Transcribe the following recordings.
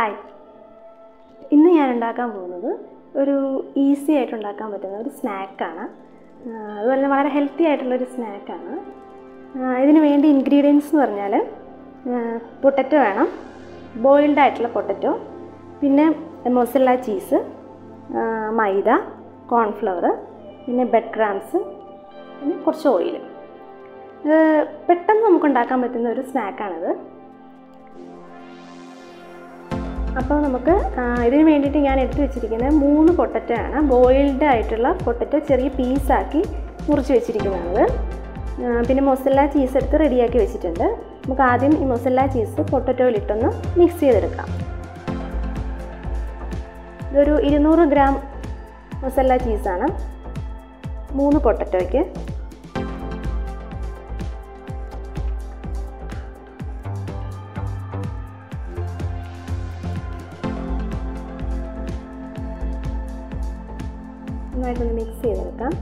Hi, ഇന്ന് ഞാൻ ഉണ്ടാക്കാൻ പോകുന്നത് ഒരു ഈസി ആയിട്ട് ഉണ്ടാക്കാൻ പറ്റുന്ന ഒരു സ്നാക്കാണ്. അതുപോലെ വളരെ ഹെൽത്തി ആയിട്ടുള്ളൊരു സ്നാക്കാണ്. ഇതിന് വേണ്ടി ഇൻഗ്രീഡിയൻസ് എന്ന് പറഞ്ഞാൽ പൊട്ടറ്റോ വേണം, ബോയിൽഡ് ആയിട്ടുള്ള പൊട്ടറ്റോ, പിന്നെ മൊസല്ല ചീസ്, മൈദ, കോൺഫ്ലവർ, പിന്നെ ബ്രെഡ് ക്രംസ്, പിന്നെ കുറച്ച് ഓയിൽ. പെട്ടെന്ന് നമുക്ക് ഉണ്ടാക്കാൻ പറ്റുന്ന ഒരു സ്നാക്കാണിത്. അപ്പോൾ നമുക്ക് ഇതിന് വേണ്ടിയിട്ട് ഞാൻ എടുത്തു വെച്ചിരിക്കുന്നത് 3 പൊട്ടറ്റോ ആണ്. ബോയിൽഡ് ആയിട്ടുള്ള പൊട്ടറ്റോ ചെറിയ പീസാക്കി മുറിച്ച് വെച്ചിരിക്കുന്നതാണ്. പിന്നെ മൊസല്ല ചീസ് എടുത്ത് റെഡിയാക്കി വെച്ചിട്ടുണ്ട്. നമുക്ക് ആദ്യം ഈ മൊസല്ല ചീസ് പൊട്ടറ്റോയിലിട്ടൊന്ന് മിക്സ് ചെയ്തെടുക്കാം. ഇതൊരു 200 ഗ്രാം മൊസല്ല ചീസാണ് 3 പൊട്ടറ്റോയ്ക്ക്. നന്നായിട്ടൊന്ന് മിക്സ് ചെയ്തെടുക്കാം.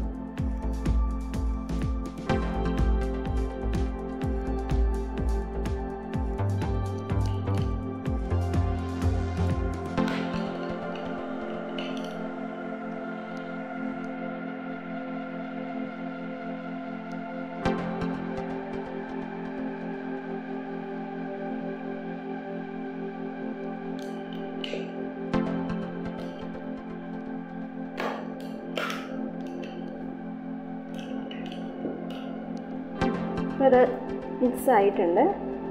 അത് മിക്സ് ആയിട്ടുണ്ട്.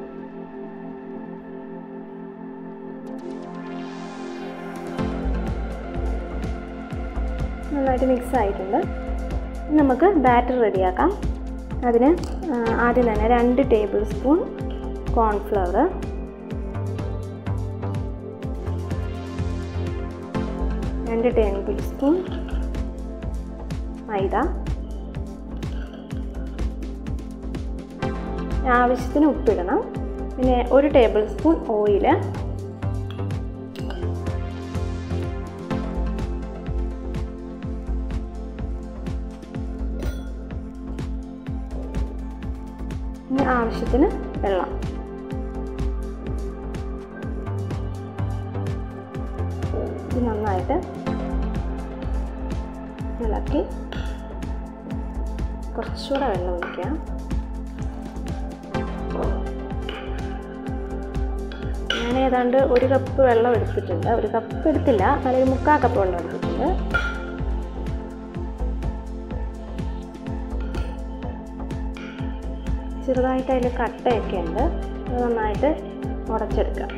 നന്നായിട്ട് മിക്സ് ആയിട്ടുണ്ട്. നമുക്ക് ബാറ്റർ റെഡിയാക്കാം. അതിന് ആദ്യം തന്നെ 2 tablespoon cornflour, 2 tablespoon maida, ആവശ്യത്തിന് ഉപ്പിടണം, പിന്നെ 1 ടേബിൾ സ്പൂൺ ഓയിൽ, പിന്നെ ആവശ്യത്തിന് വെള്ളം. ഇത് നന്നായിട്ട് ഇളക്കി കുറച്ചുകൂടെ വെള്ളം ഒഴിക്കാം. ഞാൻ ഏതാണ്ട് 1 കപ്പ് വെള്ളം എടുത്തിട്ടുണ്ട്. 1 കപ്പ് എടുത്തില്ല, നല്ലൊരു 3/4 കപ്പ് വെള്ളം എടുത്തിട്ടുണ്ട്. ചെറുതായിട്ട് അതിൽ കട്ടയൊക്കെ ഉണ്ട്. അത് നന്നായിട്ട് ഉടച്ചെടുക്കാം.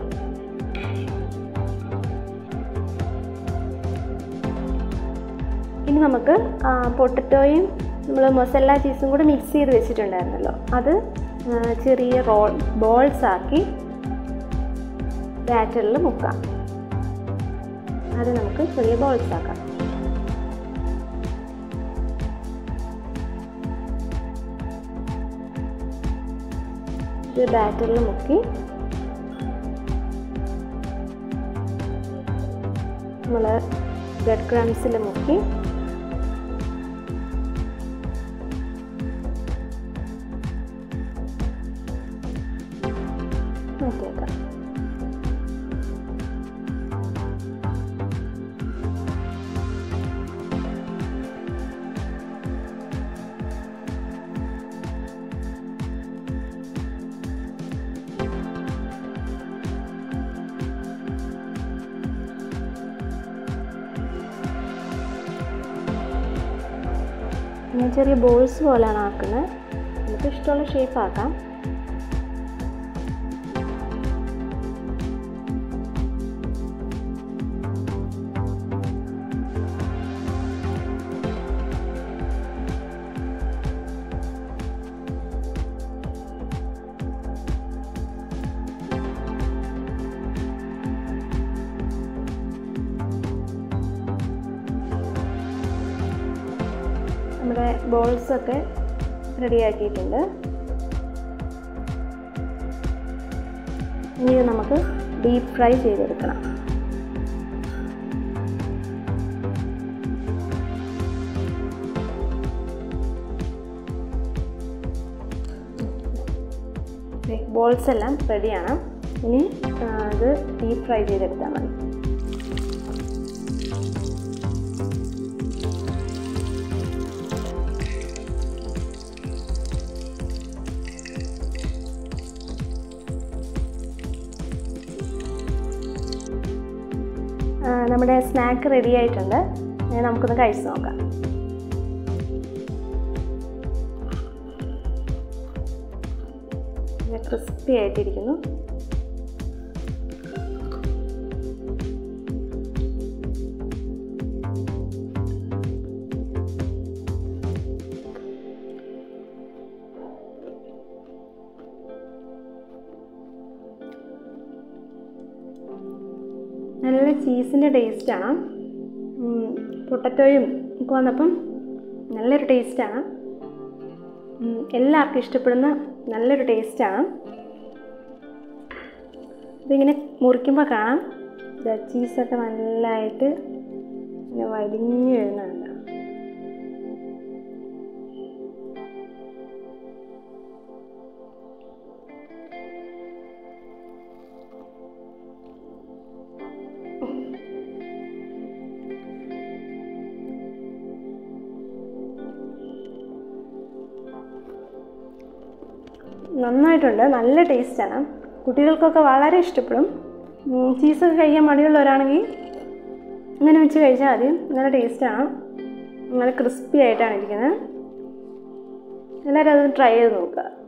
ഇനി നമുക്ക് പൊട്ടറ്റോയും നമ്മൾ മൊസല്ല ചീസും കൂടി മിക്സ് ചെയ്ത് വെച്ചിട്ടുണ്ടായിരുന്നല്ലോ, അത് ചെറിയ ബോൾസ് ആക്കി ബാറ്ററിൽ മുക്കാം. അത് നമുക്ക് ചെറിയ ബോൾസ് ആക്കാം. ഇത് ബാറ്ററിൽ മുക്കി നമ്മൾ ബ്രെഡ് ക്രംസിൽ മുക്കി മാറ്റിയേക്കാം. ഞാൻ ചെറിയ ബോൾസ് പോലെയാണ് ആക്കുന്നത്. നമുക്ക് ഇഷ്ടമുള്ള ഷേപ്പ് ആക്കാം. നമ്മുടെ ബോൾസൊക്കെ റെഡിയാക്കിയിട്ടുണ്ട്. ഇനി നമുക്ക് ഡീപ്പ് ഫ്രൈ ചെയ്തെടുക്കണം. ബോൾസ് എല്ലാം റെഡിയാണ്. ഇനി അത് ഡീപ്പ് ഫ്രൈ ചെയ്തെടുത്താൽ മതി. നമ്മുടെ സ്നാക്ക് റെഡി ആയിട്ടുണ്ട്. നമുക്കൊന്ന് കഴിച്ച് നോക്കാം. ക്രിസ്പി ആയിട്ടിരിക്കുന്നു. നല്ല ചീസിൻ്റെ ടേസ്റ്റാണ്. പൊട്ടറ്റോയും ഒക്കെ വന്നപ്പം നല്ലൊരു ടേസ്റ്റാണ്. എല്ലാവർക്കും ഇഷ്ടപ്പെടുന്ന നല്ലൊരു ടേസ്റ്റാണ്. ഇതിങ്ങനെ മുറിക്കുമ്പോൾ കാണാം ചീസൊക്കെ നല്ലതായിട്ട് ഇങ്ങനെ വലിഞ്ഞു വരുന്നുണ്ട്. നന്നായിട്ടുണ്ട്. നല്ല ടേസ്റ്റാണ്. കുട്ടികൾക്കൊക്കെ വളരെ ഇഷ്ടപ്പെടും. ചീസൊക്കെ കഴിക്കാൻ മടിയുള്ളവരാണെങ്കിൽ ഇങ്ങനെ വെച്ച് കഴിച്ചാൽ മതി. നല്ല ടേസ്റ്റാണ്. നല്ല ക്രിസ്പി ആയിട്ടാണ് ഇരിക്കുന്നത്. എല്ലാവരും അതൊന്ന് ട്രൈ ചെയ്ത് നോക്കുക.